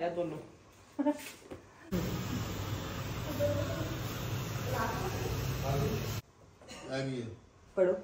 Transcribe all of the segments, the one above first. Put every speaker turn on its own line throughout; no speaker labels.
है दोनों। पढ़ो।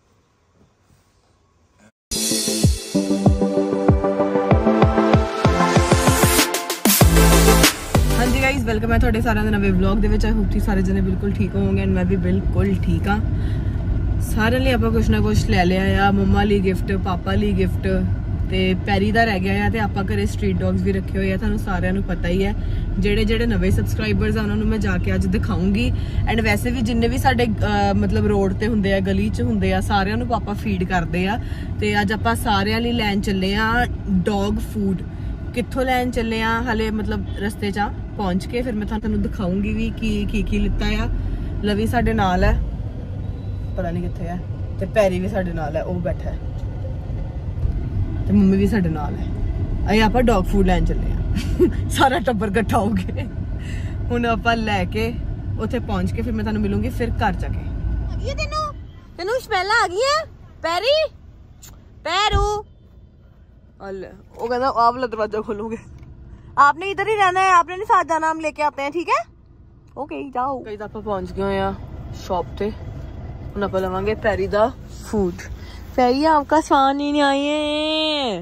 हाँ जी गाइज, वेलकम है थोड़े सारे नवे vlog they which. I hope तुसीं सारे जने बिल्कुल ठीक होवोगे एंड मैं भी बिल्कुल ठीक हाँ। सारे लिए आपां कुछ ना कुछ ले लिया आ। मम्मा लिए गिफ्ट, पापा लिए गिफ्ट ते पैरी दा रह गया ते आपां घरे स्ट्रीट डॉग्स भी रखे हुए हैं। तुहानूं सारिआं नूं पता ही है। ਜਿਹੜੇ ਜਿਹੜੇ ਨਵੇਂ ਸਬਸਕ੍ਰਾਈਬਰਸ ਆ ਉਹਨਾਂ ਨੂੰ ਮੈਂ ਜਾ ਕੇ ਅੱਜ ਦਿਖਾਉਂਗੀ। ਐਂਡ ਵੈਸੇ ਵੀ ਜਿੰਨੇ ਵੀ ਸਾਡੇ ਮਤਲਬ ਰੋਡ ਤੇ ਹੁੰਦੇ ਆ, ਗਲੀ 'ਚ ਹੁੰਦੇ ਆ, ਸਾਰਿਆਂ ਨੂੰ ਪਾਪਾ ਫੀਡ ਕਰਦੇ ਆ। ਤੇ ਅੱਜ ਆਪਾਂ ਸਾਰਿਆਂ ਲਈ ਲੈਣ ਚੱਲੇ ਆ ਡੌਗ ਫੂਡ। ਕਿੱਥੋਂ ਲੈਣ ਚੱਲੇ ਆ ਹਲੇ ਮਤਲਬ ਰਸਤੇ 'ਚ ਪਹੁੰਚ ਕੇ ਫਿਰ ਮੈਂ ਤੁਹਾਨੂੰ ਦਿਖਾਉਂਗੀ ਵੀ ਕੀ ਲਿੱਤਾ ਆ। ਲਵੀ ਸਾਡੇ ਨਾਲ ਹੈ, ਪਤਾ ਨਹੀਂ ਕਿੱਥੇ ਹੈ, ਤੇ ਪੈਰੀ ਵੀ ਸਾਡੇ ਨਾਲ ਹੈ, ਉਹ ਬੈਠਾ ਹੈ, ਤੇ ਮੰਮੀ ਵੀ ਸਾਡੇ ਨਾਲ ਹੈ। ਅਸੀਂ ਆਪਾਂ ਡੌਗ ਫੂਡ ਲੈਣ ਚੱਲੇ ਆ। ਸਾਰਾ ਟੱਬਰ ਇਕੱਠਾ ਹੋ ਕੇ ਹੁਣ ਆਪਾਂ ਲੈ ਕੇ ਉੱਥੇ ਪਹੁੰਚ ਕੇ ਫਿਰ ਮੈਂ ਤੁਹਾਨੂੰ ਮਿਲੂੰਗੀ ਫਿਰ ਘਰ ਜਾ ਕੇ। ਆ ਗਈ ਤੈਨੂੰ ਸਮੈਲ ਆ ਗਈ ਹੈ ਪੈਰੀ ਪੈਰੂ। अल्ले वो कहना आप वाला दरवाजा खोलोगे, आपने इधर ही रहना है, आपने नहीं साथ जाना, हम लेके आते हैं ठीक है। ओके जाओ। कई दफा पहुंच गए हैं शॉप पे। ਹੁਣ ਆਪਾਂ ਲਵਾਂਗੇ ਪੈਰੀ ਦਾ फूड। पैरी आपका स्वान ही नहीं आई है।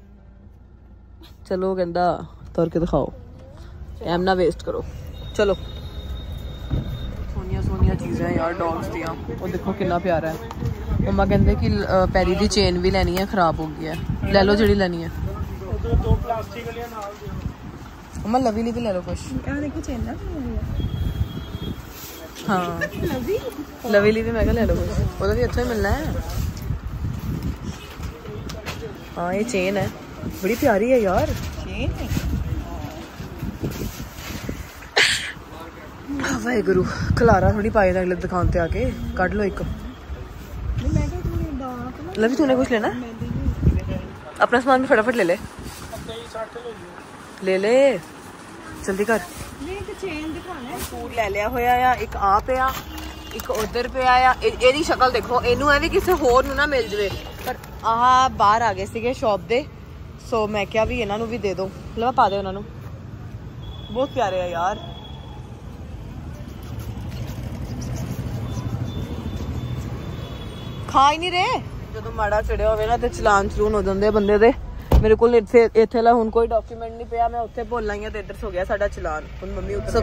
चलो कहता तोड़ के दिखाओ, टाइम ना वेस्ट करो। चलो सोनिया सोनिया चीज़ें यार डॉग्स दियां। वो देखो कितना प्यारा है। मम्मा कहते कि पैरी दी चेन भी लेनी है, खराब हो गई है, ले लो जी लेनी है। मम्मा लवी ली भी ले लो कुछ। हाँ लवी ली भी मैं ले लो कुछ, वो भी अच्छा ही मिलना है। हाँ ये चेन है, बड़ी प्यारी है यार वाहेगुरु। खलारा थोड़ी पाए अगले दुकान पे आके कट लो एक। लवी तूने कुछ लेना? अपना सामान भी फटाफट ले ले जल्दी कर। फूड ले लिया होया या एक आ पिया, एक उधर पिया या एदी शक्ल देखो, इनू है भी किसी होर नूं ना मिल जाए। पर आह बाहर आ गए सीगे शॉप दे, सो मैं क्या भी इन्हां नूं भी दे दो। लवा पा दे उन्हां नूं, बहुत प्यारे है यार। खा ही नहीं रहे। ਜਦੋਂ ਮਾੜਾ ਚੜਿਆ ਹੋਵੇ ਨਾ ਤੇ ਚਲਾਨ ਚਲੂਨ ਹੋ ਜਾਂਦੇ ਬੰਦੇ ਦੇ। ਮੇਰੇ ਕੋਲ ਇੱਥੇ ਲਾ ਹੁਣ ਕੋਈ ਡਾਕੂਮੈਂਟ ਨਹੀਂ ਪਿਆ, ਮੈਂ ਉੱਥੇ ਭੁੱਲ ਆਈ ਆ ਤੇ ਇੱਧਰ ਹੋ ਗਿਆ ਸਾਡਾ ਚਲਾਨ। ਹੁਣ ਮੰਮੀ ਉੱਥੇ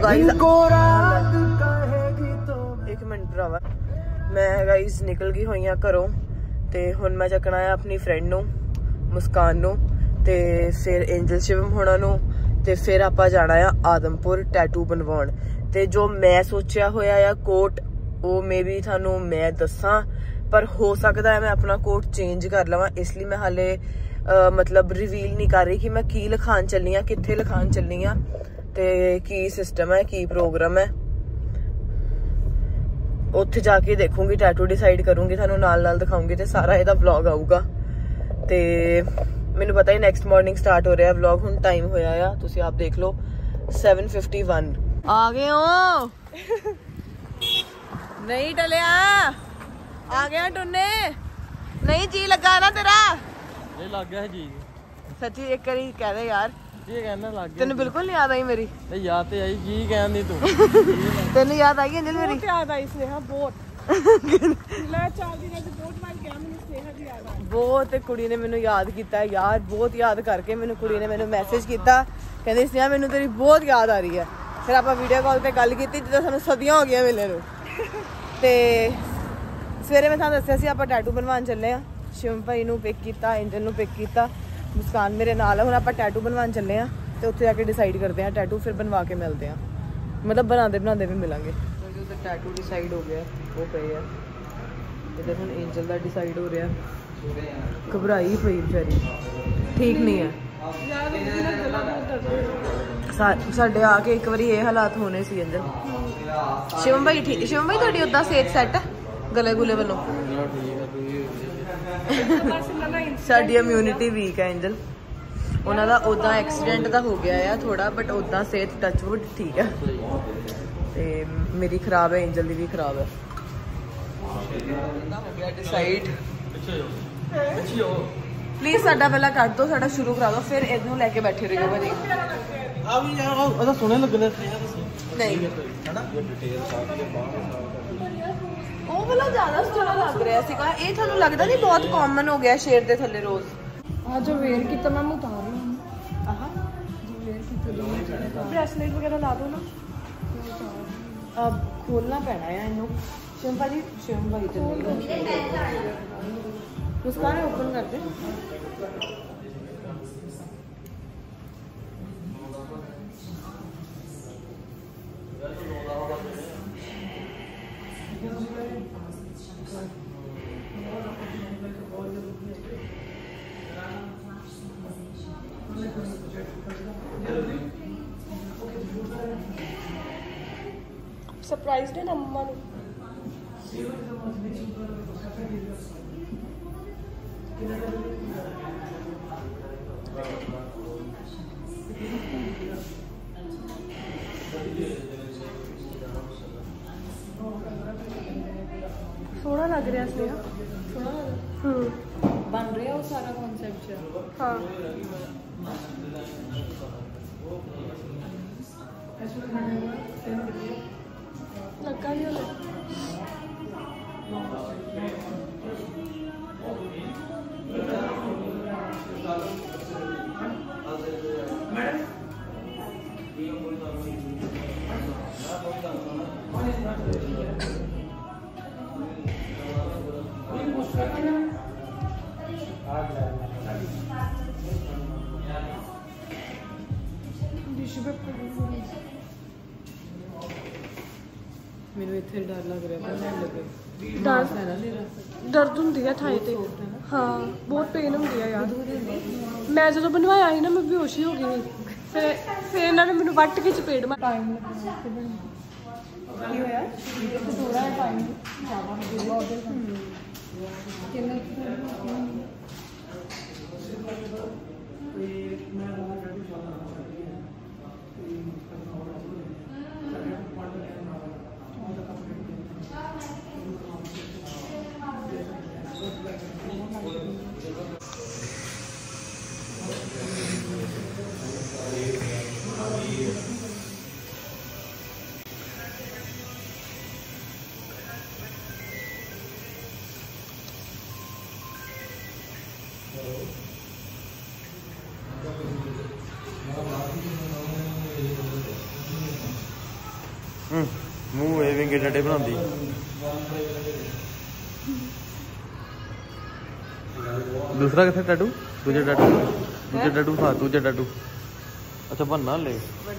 ਇੱਕ ਮਿੰਟ ਭਰਾਵਾ, ਮੈਂ ਗਾਈਸ ਨਿਕਲ ਗਈ ਹੋਈ ਆ ਘਰੋਂ ਤੇ ਹੁਣ ਮੈਂ ਚੱਕਣਾ ਆ ਆਪਣੀ ਫਰੈਂਡ ਨੂੰ, ਮੁਸਕਾਨ ਨੂੰ, ਤੇ ਫਿਰ ਐਂਜਲ ਸ਼ਿਵਮ ਹੋਣਾ ਨੂੰ, ਤੇ ਫਿਰ ਆਪਾਂ ਜਾਣਾ ਆ ਆਦਮਪੁਰ ਟੈਟੂ ਬਣਵਾਉਣ। ਤੇ ਜੋ ਮੈਂ ਸੋਚਿਆ ਹੋਇਆ ਆ ਕੋਟ, ਉਹ ਮੇਬੀ ਤੁਹਾਨੂੰ ਮੈਂ ਦੱਸਾਂ, पर हो सकता है मैं अपना कोट चेंज कर लवां, इसलिए मैं हाले मतलब रिवील नहीं कर रही कि मैं की लिखान चलनी हाँ, कित्थे लिखान चलनी हाँ, ते की सिस्टम है, की प्रोग्राम है। उत्थे जाके देखूंगी, टैटू डिसाइड करूंगी, थानू नाल नाल दिखाऊंगी ते सारा इहदा व्लॉग आऊगा। ते मैनू पता ही नेक्स्ट मॉर्निंग स्टार्ट हो रहा है व्लॉग। हुण टाइम होया आ, तुसी आप देख लो 7:51। आ गए हो नहीं टलिया, आ गया टुन्ने। नहीं जी लगा ना तेरा? ये लग गया जी सच्ची। एक करी कह दे यार जी, कहना लग गया। तेन बिल्कुल नहीं याद आई मेरी? याद तो आई जी, कहनी तू तेन याद आई अंजल मेरी? याद आई स्नेहा बहुत। बहुत कुड़ी ने मैनू याद किया यार, बहुत याद करके मैनू कुड़ी ने मैनू मैसेज किया, कहती स्नेहा मैनू तेरी बहुत याद आ रही है। फिर आप वीडियो कॉल पर गल की जिद्दां सानू सदियां हो गई मिलने नूं। ते सवेरे मैं तुहानूं दस्सिया सी आपां टैटू बनवाउण चले हाँ। शिवम भाई नूं पिक किया, एंजल नूं पिक किया, मुस्कान मेरे नाल है। हुण आपां टैटू बनवाउण चले हाँ ते उत्थे जाके डिसाइड करते हैं टैटू, फिर बनवा के मिलते हैं, मतलब बनाते भी मिलांगे। उधर टैटू डिसाइड हो गया, वो पे है इधर। हुण एंजल दा डिसाइड हो रहा, घबराई पई बेचारी, ठीक नहीं है। साडे आके एक बारी ये हालात होने सी एंजल। शिवम भाई ठीक, शिवम भाई तुहाडी उदां सेहत सैट है गले गुले वालों? साडी इम्यूनिटी वीक है एंजल। उन्हां दा उदां एक्सीडेंट दा हो गया है थोड़ा, बट उदां सेहत टचवुड ठीक है। ते मेरी खराब है, एंजल दी भी खराब है। हो गया डिसाइड। प्लीज साडा पहला कट दो, साडा शुरू करा दो, फिर इनू लैके बैठे रहियो भाजी।
ਵੀ ਯਾਰ ਉਹਦਾ ਸੋਹਣੇ ਲੱਗਦੇ
ਨਹੀਂ
ਹੈਨਾ ਡਿਟੇਲ ਸਾਰੀ ਬਾਹਰ
ਉਹ ਵਾਲਾ ਜ਼ਿਆਦਾ ਸੋਹਣਾ ਲੱਗ ਰਿਹਾ ਸੀਗਾ। ਇਹ ਤੁਹਾਨੂੰ ਲੱਗਦਾ ਨਹੀਂ ਬਹੁਤ ਕਾਮਨ ਹੋ ਗਿਆ ਸ਼ੇਡ ਦੇ ਥੱਲੇ ਰੋਜ਼?
ਆ ਜੋ ਵੇਅਰ ਕੀਤਾ ਮੈਂ ਉਤਾਰ ਲਾਂ।
ਆਹ
ਜੋ ਵੇਅਰ ਕੀਤਾ
ਬ੍ਰੈਸਲੇਟ ਵਗੈਰਾ ਲਾ ਦੋ ਨਾ। ਅਬ ਖੋਲਣਾ ਪੈਣਾ ਹੈ ਇਹਨੂੰ। शिवम भाजी शिवम भाई तो नहीं मुस्कान ओपन कर दे। सरप्राइज है ना मम्मा ने। सोना लग रहा है सोना
बन रहा वो सारा कॉन्सेप्ट
हाँ
लगा नहीं होगा
ਮੈਨੂੰ ਇੱਥੇ ਡਰ ਲੱਗ ਰਿਹਾ ਪਰ ਮੈਂ ਲੱਗੇ
दर्द ਹੁੰਦੀ ਹੈ ਥਾਈ ਤੇ। ਹਾਂ ਬਹੁਤ ਪੇਨ ਹੁੰਦੀ ਹੈ ਯਾਰ। ਮੈਂ ਜਦੋਂ ਬਣਵਾਇਆ ਸੀ ਨਾ ਮੈਂ ਬੇਹੋਸ਼ ਹੀ ਹੋ ਗਈ ਸੀ। ਫਿਰ ਇਹਨਾਂ ਨੇ ਮੈਨੂੰ ਵੱਟ ਕੇ ਚਪੇੜ ਮਾਰ। ਟਾਈਮ ਲੱਗਣਾ
ਕੀ ਹੋਇਆ?
ਥੋੜਾ ਟਾਈਮ ਜ਼ਿਆਦਾ ਹੋ ਗਿਆ ਕਿੰਨੇ
ਮੂੰਹ ਇਹ ਵਿੰਗੇ ਡੱਡੇ ਬਣਾਉਂਦੀ। ਦੂਸਰਾ ਕਿੱਥੇ ਟੈਟੂ? ਦੂਜਾ ਟੈਟੂ ਹਾਂ ਦੂਜਾ ਟੈਟੂ। ਅੱਛਾ ਬੰਨਾ ਲੈ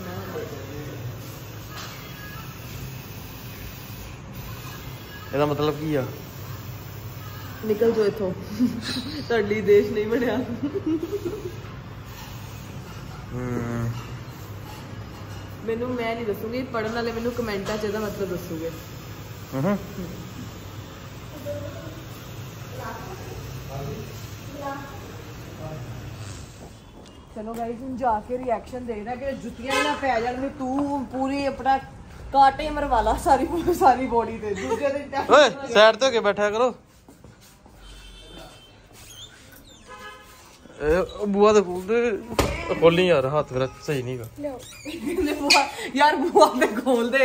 ਇਹਦਾ ਮਤਲਬ ਕੀ ਆ?
ਨਿਕਲ ਜੋ ਇੱਥੋਂ ਤੁਹਾਡੀ ਦੇਸ਼ ਨਹੀਂ ਬਣਿਆ। ਮੈਨੂੰ ਮੈਂ ਨਹੀਂ ਦੱਸੂਗੀ, ਪੜਨ ਵਾਲੇ ਮੈਨੂੰ ਕਮੈਂਟਾਂ 'ਚ ਇਹਦਾ ਮਤਲਬ ਦੱਸੂਗੇ। ਚਲੋ ਗਾਈਸ ਹੁਣ ਜਾ ਕੇ ਰਿਐਕਸ਼ਨ ਦੇਖਦਾ ਕਿ ਜੁੱਤੀਆਂ ਨਾ ਪੈ ਜਾਣ ਵੀ ਤੂੰ ਪੂਰੀ ਆਪਣਾ ਕਾਟੇ ਮਰਵਾ ਲਾ ਸਾਰੀ ਬੋਡੀ ਤੇ। ਦੂਜੇ ਦਿਨ
ਓਏ ਸਾਈਡ ਤੇ ਹੋ ਕੇ ਬੈਠਿਆ ਕਰੋ। ਇਹ ਬੂਆ ਦੇ ਖੋਲੀ ਯਾਰ, ਹੱਥ ਮੇਰਾ ਸਹੀ ਨਹੀਂਗਾ।
यार बुआ पे खोल दे।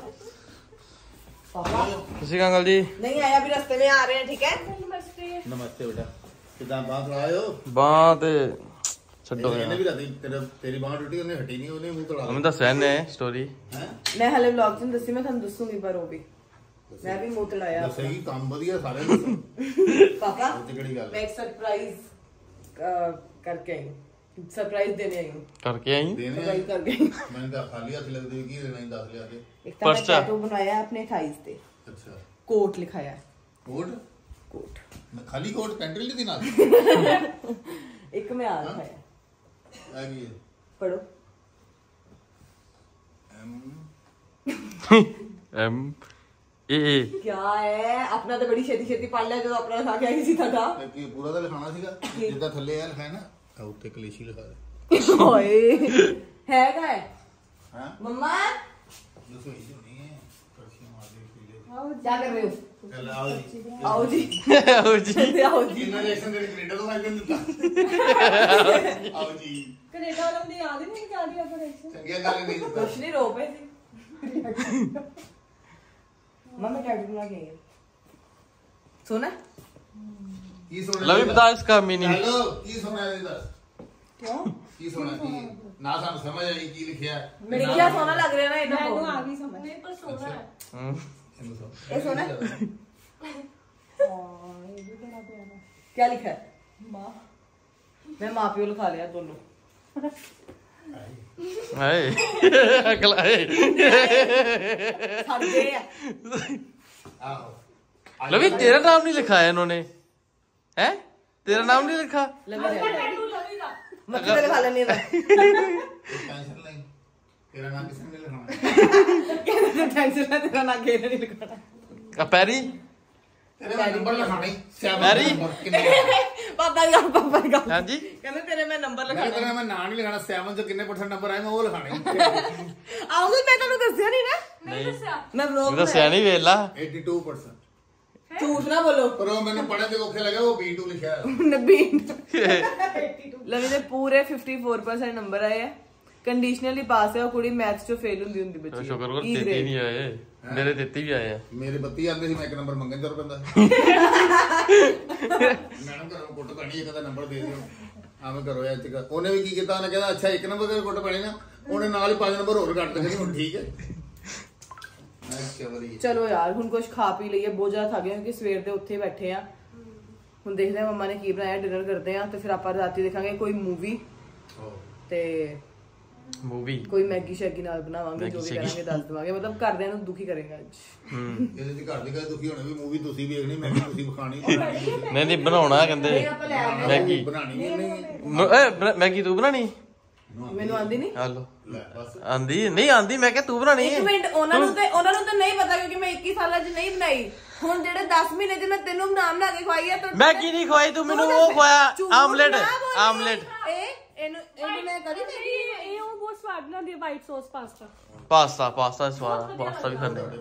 ਤੁਸੀਂ ਅੰਕਲ ਜੀ
नहीं आया भी रास्ते में आ रहे हैं ठीक है।
नमस्ते बेटा, कितना बांह तोड़ाए हो?
ਬਾਂਹ ਤੇ ਛੱਡੋ
ਇਹਨੇ
ਯਾਰ।
ਵੀ ਰਾਤੀ ਤੇਰੀ ਬਾਂਹ ਟੁੱਟੀ, ਉਹਨੇ ਹਟੀ ਨਹੀਂ, ਉਹਨੇ ਮੂੰਹ ਤੜਾ
ਮੈਨੂੰ ਦੱਸਿਆ ਨੇ ਸਟੋਰੀ।
ਹੈ
मैं हले व्लॉग में दसी मैं थानू दसूंगी पर वो भी मैं भी मुंह तड़ाया।
ਦੱਸੇਗੀ ਕੰਮ ਵਧੀਆ ਸਾਰੇ ਨੂੰ।
पापा
ਉਹ ਤੇ ਕਿਹੜੀ ਗੱਲ?
मैं एक सरप्राइज करके आई हूँ, सरप्राइज देने आई हूँ।
ਕਰਕੇ ਆਈ
ਦੇਣੇ
सरप्राइज करके आई हूँ।
ਮੈਨੂੰ ਤਾਂ ਖਾਲੀ ਹੱਥ ਲੱਗਦੇ ਕੀ ਦੇਣਾ ਹੀ ਦੱਸ ਲਿਆ ਕੇ।
एक तो मैं
पर्चा।
टैटू बनवाया है अपने थाइज पे,
ਅੱਛਾ
कोट लिखाया है
ਕੋਟ
कोट।
ਖਾਲੀ ਕੋਟ ਪੈਂਟ ਲਈ ਦੀ ਨਾਲ
एक में आ लिखाया
ਆ ਗਈ
पढ़ो।
ਐਮ ਏ
क्या है अपना तो बड़ी छेती छेती पढ़ लिया जो अपना था क्या किसी था
ਤੇ ਕੀ ਪੂਰਾ ਤਾਂ ਲਿਖਾਣਾ ਸੀਗਾ ਜਿੱਦਾਂ ਥੱਲੇ ਆ ਲਿਖਾਇਆ ਨਾ ਆ ਉੱਤੇ ਕਲੇਸ਼ੀ ਲਿਖਾ ਦੇ।
ओए है क्या है
ਹਾਂ
मम्मा
ਦੱਸੋ ਇਹ ਨਹੀਂ ਹੈ ਕਰਸ਼ੀ ਮਾਰ ਦੇ ਪੀਲੇ।
क्या कर रहे हो?
ਚੱਲ ਆਓ ਜੀ
ਆਓ ਜੀ
ਆਓ ਜੀ
ਕਹਿੰਦੇ ਆਓ ਜੀ
ਇਹਨਾਂ ਦੇ ਐਕਸ਼ਨ ਦੇ ਕੈਨੇਡਾ ਤੋਂ ਆਇਆ ਦਿੱਤਾ ਆਓ ਜੀ
ਕੈਨੇਡਾ ਵਾਲਾ ਮੈਨੂੰ ਯਾਦ ਹੀ ਨਹੀਂ ਕਿ ਆਦੀ ਆਪਰੇਸ਼ਨ
ਚੰਗੀਆਂ ਗੱਲ ਨਹੀਂ ਦਿੱਤਾ
ਕੁਛ ਨਹੀਂ ਰੋ ਪਏ ਸੀ ਮਮਾ ਟੈਟੂ ਲਾ ਕੇ ਸੋਨਾ
ਕੀ ਸੁਣਿਆ
ਲਵੀ ਬਤਾ ਇਸका मीनिंग
ਹੈਲੋ ਕੀ ਸੁਣਿਆ ਇਹਦਾ
ਕਿਉਂ
ਕੀ ਸੁਣਿਆ ਕੀ ਨਾ ਸਾਨੂੰ ਸਮਝ ਆਈ ਕੀ ਲਿਖਿਆ
ਮੇਰੇ ਕੀ ਸੋਨਾ ਲੱਗ ਰਿਹਾ ਨਾ ਇਹਨਾਂ
ਮੈਨੂੰ
ਨੂੰ
ਆ ਗਈ ਸਮਝ ਨਹੀਂ ਪਰ ਸੋਨਾ ਹੈ
ਇਹ ਸੋਨਾ
ਹਾਂ ਇਹ ਵੀ ਬੜਾ ਪਿਆਰਾ
क्या लिखा है
ਮਾਂ
मैं माँ प्यो लिखा लिया दोनों
हाय अगला है
छड़ गए हैं
ਆਹੋ
लवी तेरा नाम नहीं लिखा है इन्होंने हैं तेरा नाम नहीं लिखा
लवी दे
ਟੈਟੂ ਲਵੀ ਦਾ
मक्खी का लिखा लेने का
टेंशन नहीं तेरा नाम किसने नहीं लिखना
टेंशन ना तेरा ना गेल नहीं लिखना
पैरी
तेरे नंबर लिखाना ही
मैरी?
7 कितने
पापा का
हाँ जी
कहते तेरे मैं नंबर
मैं
लिखा
तेरा मैं नाम नहीं लिखाना 7 से कितने % नंबर आए मैं वो लिखाना ही
आऊंगी मैं तेनू दसया नहीं ना
ਨਹੀਂ ਦੱਸਿਆ
मैं व्लॉग
तो सियानी वेला
82%
झूठ ना बोलो
पर वो मैंने पढ़े थे औखे लगा वो B2 लिखा है
नब्बे लवी दे पूरे 54% नंबर आए हैं कंडीशनली पास है और कुड़ी मैथ्स जो फेल हुंदी हुंदी बच्ची
शुक्र कर 33 नहीं आए मेरे 33 भी आए हैं
मेरे 32 आंदे सी मैं एक नंबर मंगन जरूर पैंदा मैडम घरों कुट पैनी एक दा नंबर दे दियो आवें करो या च ਉਹਨੇ ਵੀ ਕੀ ਕੀਤਾ ਉਹਨੇ ਕਹਿੰਦਾ ਅੱਛਾ ਇੱਕ ਨੰਬਰ ਦੇ ਕੁੱਟ ਪੈਣੀ ਨਾ ਉਹਨੇ ਨਾਲ ਹੀ 5 ਨੰਬਰ ਹੋਰ ਕੱਟ ਦਿੱਤੇ ਹੁਣ ਠੀਕ ਹੈ
ਚਲੋ ਯਾਰ ਹੁਣ ਕੁਝ ਖਾ ਪੀ ਲਈਏ ਬਹੁਤ ਜ਼ਿਆਦਾ ਥੱਕ ਗਏ ਕਿਉਂਕਿ ਸਵੇਰ ਦੇ ਉੱਥੇ ਬੈਠੇ ਆ ਹੁਣ ਦੇਖਦੇ ਆ ਮੰਮਾ ਨੇ ਕੀ ਬਣਾਇਆ ਡਿਨਰ ਕਰਦੇ ਆ ਤੇ ਫਿਰ ਆਪਾਂ ਰਾਤੀ ਦੇਖਾਂਗੇ ਕੋਈ ਮੂਵੀ ਤੇ
मूवी
ਕੋਈ ਮੈਗੀ ਸ਼ੈਗੀ ਨਾਲ ਬਣਾਵਾਂਗੇ ਜੋ ਵੀ ਕਰਾਂਗੇ ਦੱਸ ਦਵਾਂਗੇ ਮਤਲਬ ਘਰਦਿਆਂ ਨੂੰ ਦੁਖੀ ਕਰੇਗਾ ਅੱਜ
ਇਹਦੇ ਚ ਘਰ ਦੇ ਕਦੇ ਦੁਖੀ ਹੋਣੇ ਵੀ ਮੂਵੀ ਤੁਸੀਂ ਵੇਖਣੀ ਮੈਂ ਵੀ ਤੁਸੀਂ ਵਿਖਾਣੀ
नहीं नहीं बनाना कहते मैगी
ਬਣਾਣੀ ਨਹੀਂ
मैगी तू बनानी
ਮੈਨੂੰ ਆਂਦੀ ਨਹੀਂ
हेलो
ਲੈ ਬਸ
आंदी नहीं आंदी मैं क्या तू बनानी
ਇੱਕ ਮਿੰਟ ਉਹਨਾਂ ਨੂੰ ਤਾਂ ਨਹੀਂ ਪਤਾ ਕਿਉਂਕਿ ਮੈਂ 21 ਸਾਲਾਂ 'ਚ ਨਹੀਂ ਬਣਾਈ ਹੁਣ ਜਿਹੜੇ 10 ਮਹੀਨੇ 'ਚ ਮੈਂ ਤੈਨੂੰ ਨਾਮ ਲਾ ਕੇ ਖਵਾਈ ਆ ਤਾਂ
मैगी नहीं खवाई तू मैंने वो खवाया आमलेट आमलेट
ਇਹਨੂੰ ਮੈਂ ਕਦੀ ਨਹੀਂ
ਇਹ ਉਹ ਬਹੁਤ ਸਵਾਦ ਬਣਾਉਂਦੀ ਹੈ white sauce pasta
pasta pasta स्वाद पास्ता भी खाने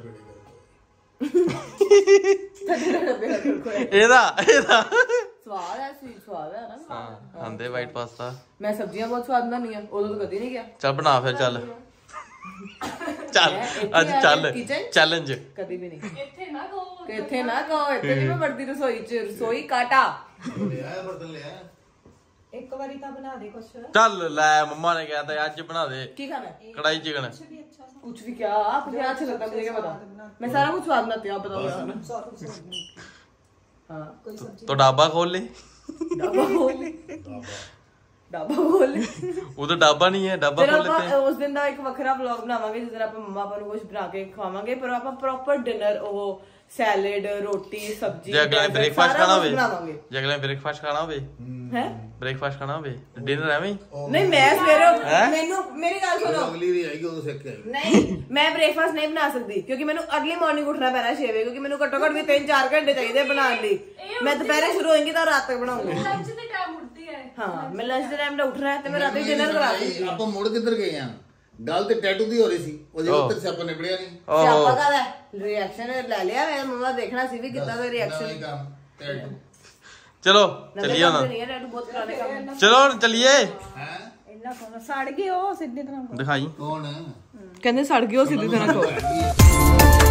ਇਹਦਾ
ਸਵਾਦ ਹੈ ਸਵੀਟ ਸਵਾਦ ਹੈ ਨਾ
ਹਾਂ ਆਂਦੇ ਵਾਈਟ ਪਾਸਤਾ
ਮੈਂ ਸਬਜ਼ੀਆਂ ਬਹੁਤ ਸਵਾਦ ਬਣਾਉਂਦੀ ਆ ਉਦੋਂ ਤਾਂ ਕਦੀ ਨਹੀਂ ਗਿਆ
ਚੱਲ ਬਣਾ ਫਿਰ ਚੱਲ ਚੱਲ ਅੱਜ ਚੱਲ ਚੈਲੰਜ
ਕਦੀ ਵੀ ਨਹੀਂ
ਇੱਥੇ ਨਾ ਕੋ
ਤੇ ਇੱਥੇ ਨਾ ਕਹੋ ਇੱਥੇ ਨਹੀਂ ਮੈਂ ਵੜਦੀ ਰਸੋਈ 'ਚ ਰਸੋਈ ਕਾਟਾ
ਲਿਆ ਬਰਤਨ ਲਿਆ
ਇੱਕ ਵਾਰੀ ਤਾਂ ਬਣਾ ਦੇ ਕੁਛ
ਚੱਲ ਲੈ ਮੰਮਾ ਨੇ ਕਿਹਾ ਤਾਂ ਅੱਜ ਬਣਾ ਦੇ
ਕੀ ਖਾਣਾ है
कढ़ाई चिकन
कुछ भी क्या आपको क्या अच्छा लगता है मुझे क्या पता मैं सारा कुछ स्वाद बनाती हूँ आप बताओ हाँ
तो ढाबा खोल ले
ढाबा खोल ले ढाबा खोल ले
वो तो ढाबा नहीं है ढाबा
ਫਿਰ
खोल लेते हैं
ਆਪਾਂ ਉਸ ਦਿਨ ਦਾ ਇੱਕ ਵੱਖਰਾ ਵਲੌਗ ਬਣਾਵਾਂਗੇ ਜਿਸ ਦਿਨ ਆਪਾਂ ਮੰਮਾ ਆਪਾਂ ਨੂੰ ਕੁਝ ਬਣਾ ਕੇ ਖਵਾਵਾਂਗੇ ਪਰ ਆਪਾਂ ਪ੍ਰੋਪਰ ਡਿਨਰ ਉਹ ਸੈਲਡ ਰੋਟੀ ਸਬਜ਼ੀ
ਜੇ ਅਗਲੇ ਬ੍ਰੇਕਫਾਸਟ ਖਾਣਾ ਹੋਵੇ
ਬਣਾਵਾਂਗੇ
ਜੇ ਅਗਲੇ ਬ੍ਰੇਕਫਾਸਟ ਖਾਣਾ ਹੋਵੇ
ਹੈ
ਬ੍ਰੇਕਫਾਸਟ ਖਾਣਾ ਹੋਵੇ ਡਿਨਰ ਐਵੇਂ
ਨਹੀਂ ਮੈਂ ਸਵੇਰੇ ਮੈਨੂੰ ਮੇਰੀ ਗੱਲ ਸੁਣੋ
ਅਗਲੀ ਵੀ ਆਏਗੀ ਉਦੋਂ ਸਿੱਖ ਕੇ ਆਏਗੀ
ਨਹੀਂ ਮੈਂ ਬ੍ਰੇਕਫਾਸਟ ਨਹੀਂ ਬਣਾ ਸਕਦੀ ਕਿਉਂਕਿ ਮੈਨੂੰ ਅਗਲੀ ਮਾਰਨਿੰਗ ਉੱਠਣਾ ਪੈਣਾ 6 ਵਜੇ ਕਿਉਂਕਿ ਮੈਨੂੰ ਘੱਟੋ ਘੱਟ ਵੀ 3-4 ਘੰਟੇ ਚਾਹੀਦੇ ਬਣਾਉਣ ਲਈ ਮੈਂ ਦੁਪਹਿਰੇ ਸ਼ੁਰੂ ਹੋਏਗੀ ਤਾਂ ਰਾਤ ਤੱਕ ਬਣਾਉਂਗੀ
ਲੰਚ ਦੇ ਟਾਈਮ ਉੱਠਦੀ ਹੈ
ਹਾਂ ਮੈਂ ਲੰਚ ਦੇ ਟਾਈਮ ਤੇ ਉੱਠਣਾ ਹੈ ਤੇ ਮੈਂ ਰਾਤੀ ਡਿਨਰ ਕਰਾ ਦੂੰਗੀ
ਆਪਾਂ ਮੁੜ ਕਿੱਧਰ ਗਏ ਆ ਗੱਲ ਤੇ ਟੈਟੂ ਦੀ ਹੋ ਰਹੀ ਸੀ ਉਹ ਜੇ ਉੱਤੇ ਸਿਆਪਾ ਨਿਬੜਿਆ ਨਹੀਂ
ਸਿਆਪਾ ਦਾ ਰਿਐਕਸ਼ਨ ਲੈ ਲਿਆ ਮੈਂ ਮੰਮਾ ਦੇਖਣਾ ਸੀ ਵੀ ਕਿੱਦਾਂ ਦਾ ਰਿਐਕਸ਼ਨ
ਕੰਮ ਟੈਟੂ
ਚਲੋ ਚੱਲੀਏ ਹੁਣ
ਨਹੀਂ ਹੈ ਡੈਡੂ ਬਹੁਤ ਪੁਰਾਣੇ ਕੰਮ
ਚਲੋ ਹੁਣ ਚੱਲੀਏ
ਹੈ
ਇੰਨਾ ਸੋਹਣਾ ਸੜ ਗਏ ਉਹ ਸਿੱਧੇ ਤਰ੍ਹਾਂ
ਦਿਖਾਈ
ਕੌਣ
ਕਹਿੰਦੇ ਸੜ ਗਏ ਉਹ ਸਿੱਧੀ ਤਰ੍ਹਾਂ ਕਹੋ